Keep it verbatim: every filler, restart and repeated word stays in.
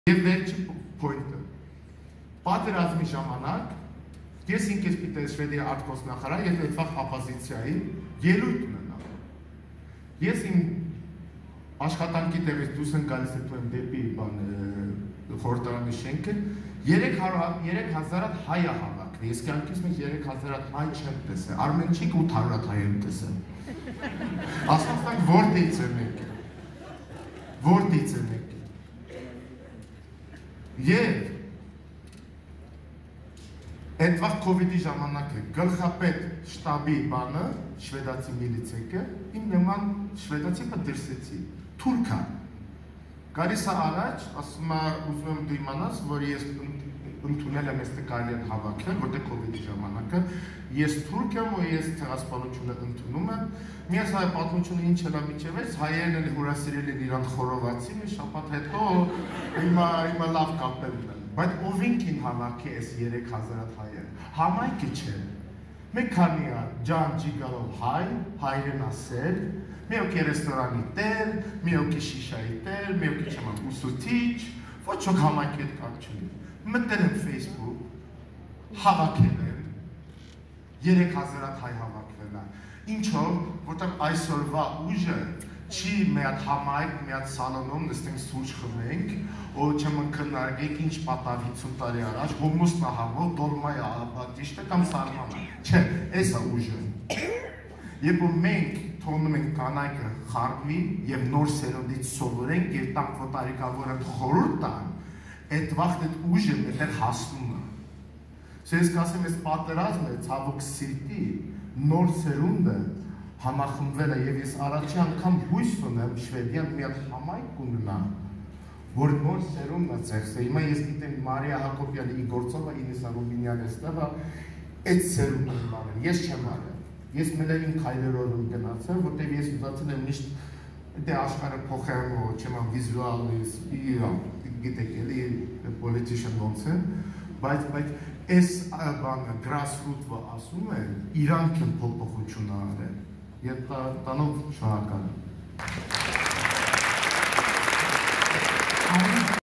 Եվ վերջի պոյնտը, պատերազմի ժամանակ, ես ինքես պիտե Շվեդիա արտգործնախարար և այդվաղ ապազիցիայի ելույթ ունենալ։ Ես իմ աշխատանքի տեղից դուրս եմ գալիս եմ դեպի խորհրդարանի շենքը, երեք հազար հայ է հավաքվել, ես կյանքիս մեջ երեք հազար հայ չեմ տեսել, Արմենչիկ ութ հարյուր հայ եմ տեսել։ Ասացանք որտից եմ եկել, որտից եմ եկել։ Եվ այդվաղ կովիդի ժամանակ է գլխապետ շտաբի բանը, շվեդացի միլիցեկը, իմ նման շվեդացի պատրսեցի, թուրքա։ Գալիս է առաջ, ասում է ուզում եմ դու իմանաս, որ ես ընդունել եմ ես կարելի են հավաքել, որտեղ կովիդի ժամանակը, ես թուրք եմ ու ես ցեղասպանությունը ընդունում եմ, միաս հայ պատմությունը ինչ էլ է միջև էս, հայերեն էլ հյուրասիրել են իրան խորովածի, մի շաբաթ հետո հիմա լավ կապել ունեն, բայց ովինքին հավաքի ես երեք հազար հայեր, համայնքը չէ, մեկ քանի է ջան ջիգարով հայ, հայրենասեր, մի օքի ռեստորանի տեր, մի օքի շիշայի տեր, մի օքի չեմ ուսուցիչ, ոչ ոք համայնքի հետ կապ չունի, մտել եմ Facebook, հավաքել եմ, երեք հազար հայ հավաքվել է, ինչով, որտեղ այսօրվա ուժը չի մի հատ համայնք, մի հատ սալոնում նստենք սուրճ խմենք, ու չեմ քննարկենք ինչ պատավ հիսուն տարի առաջ, հոմուս նահամով, դոլմայ աբատիշտը կամ սարմանը, չէ, էս է ուժը։ Երբ ու մենք թողնում ենք կանայքը խառնվի և նոր սերունդից սովորենք և տանք վտարիկավորը խորհուրդ տան, այդ վաղտ այդ ուժը մետեղ հասնում է։ Ես կասեմ, ես պատերազմը ցավոք սիրտի նոր սերունդը համախմբվել է և ես առաջի անգամ հույս ունեմ Շվեդիան մի հատ համայնք ունենա, որ նոր սերունդն է ծեղսել։ Հիմա ես գիտեմ Մարիա Հակոբյանը, Իգորցովը, Ինեսա Ռուբինյանը ստեղը այդ սերունդը մարել, ես չեմ արել։ Ես մենակ իմ քայլերով եմ գնացել, որտեղ ես ուզացել եմ միշտ դե աշխարհը փոխեմ, չեմ վիզուալ, գիտեք, էլի politician ոնց է, բայց բայց այս բանը grassroot-ը ասում է, իրանք են փոփոխություն արել։ Եվ տանով շնորհակալ եմ։